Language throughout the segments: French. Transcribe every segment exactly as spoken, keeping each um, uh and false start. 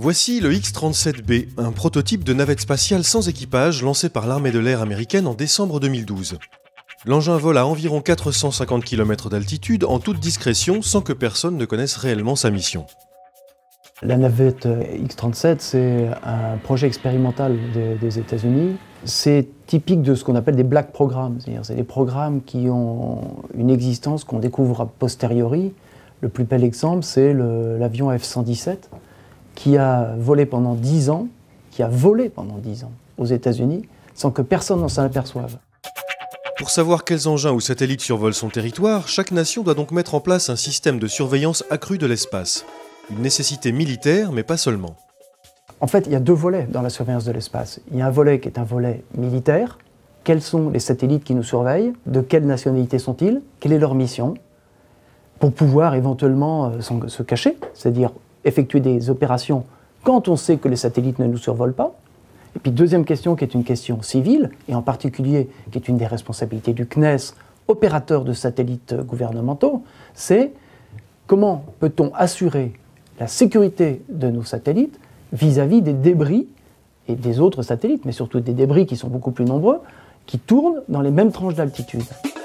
Voici le X trente-sept B, un prototype de navette spatiale sans équipage lancé par l'armée de l'air américaine en décembre deux mille douze. L'engin vole à environ quatre cent cinquante kilomètres d'altitude en toute discrétion sans que personne ne connaisse réellement sa mission. La navette X trente-sept, c'est un projet expérimental des, des États-Unis. C'est typique de ce qu'on appelle des black programmes, c'est-à-dire c'est des programmes qui ont une existence qu'on découvre a posteriori. Le plus bel exemple, c'est l'avion F cent dix-sept qui a volé pendant dix ans, qui a volé pendant dix ans aux États-Unis sans que personne ne s'en aperçoive. Pour savoir quels engins ou satellites survolent son territoire, chaque nation doit donc mettre en place un système de surveillance accrue de l'espace. Une nécessité militaire, mais pas seulement. En fait, il y a deux volets dans la surveillance de l'espace. Il y a un volet qui est un volet militaire. Quels sont les satellites qui nous surveillent? De quelle nationalité sont-ils? Quelle est leur mission? Pour pouvoir éventuellement euh, se cacher, c'est-à-dire effectuer des opérations quand on sait que les satellites ne nous survolent pas. Et puis deuxième question qui est une question civile, et en particulier qui est une des responsabilités du C N E S, opérateur de satellites gouvernementaux, c'est comment peut-on assurer la sécurité de nos satellites vis-à-vis des débris et des autres satellites, mais surtout des débris qui sont beaucoup plus nombreux, qui tournent dans les mêmes tranches d'altitude.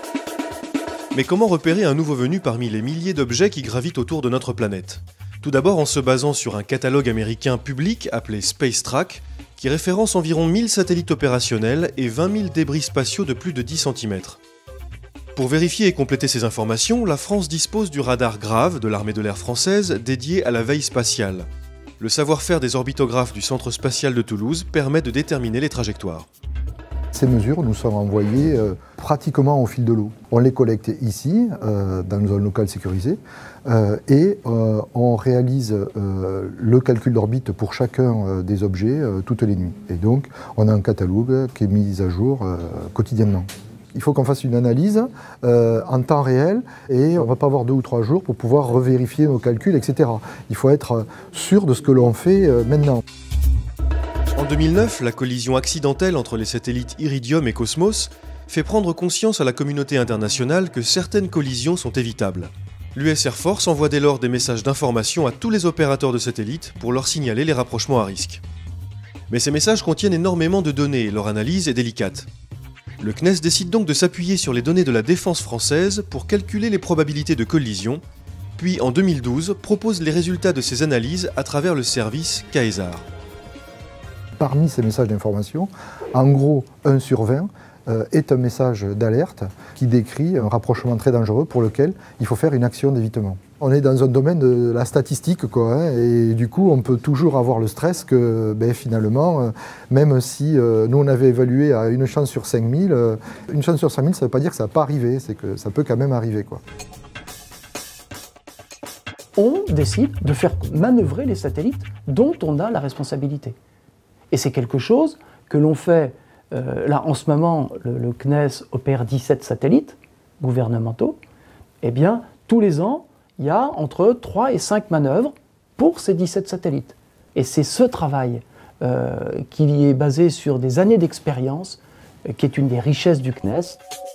Mais comment repérer un nouveau venu parmi les milliers d'objets qui gravitent autour de notre planète? Tout d'abord en se basant sur un catalogue américain public appelé SpaceTrack, qui référence environ mille satellites opérationnels et vingt mille débris spatiaux de plus de dix centimètres. Pour vérifier et compléter ces informations, la France dispose du radar GRAVE de l'armée de l'air française dédié à la veille spatiale. Le savoir-faire des orbitographes du Centre spatial de Toulouse permet de déterminer les trajectoires. Ces mesures nous sont envoyées euh, pratiquement au fil de l'eau. On les collecte ici, euh, dans une zone locale sécurisée, euh, et euh, on réalise euh, le calcul d'orbite pour chacun euh, des objets euh, toutes les nuits. Et donc, on a un catalogue qui est mis à jour euh, quotidiennement. Il faut qu'on fasse une analyse euh, en temps réel et on ne va pas avoir deux ou trois jours pour pouvoir revérifier nos calculs, et cetera. Il faut être sûr de ce que l'on fait euh, maintenant. En deux mille neuf, la collision accidentelle entre les satellites Iridium et Cosmos fait prendre conscience à la communauté internationale que certaines collisions sont évitables. L'U S Air Force envoie dès lors des messages d'information à tous les opérateurs de satellites pour leur signaler les rapprochements à risque. Mais ces messages contiennent énormément de données et leur analyse est délicate. Le C N E S décide donc de s'appuyer sur les données de la défense française pour calculer les probabilités de collision, puis en deux mille douze propose les résultats de ces analyses à travers le service CAESAR. Parmi ces messages d'information, en gros, un sur vingt euh, est un message d'alerte qui décrit un rapprochement très dangereux pour lequel il faut faire une action d'évitement. On est dans un domaine de la statistique, quoi, hein, et du coup, on peut toujours avoir le stress que ben, finalement, euh, même si euh, nous on avait évalué à une chance sur cinq mille, euh, une chance sur cinq mille, ça ne veut pas dire que ça n'a pas arrivé, c'est que ça peut quand même arriver, quoi. On décide de faire manœuvrer les satellites dont on a la responsabilité. Et c'est quelque chose que l'on fait, euh, là en ce moment, le, le C N E S opère dix-sept satellites gouvernementaux, eh bien, tous les ans, il y a entre trois et cinq manœuvres pour ces dix-sept satellites. Et c'est ce travail euh, qui est basé sur des années d'expérience, euh, qui est une des richesses du C N E S.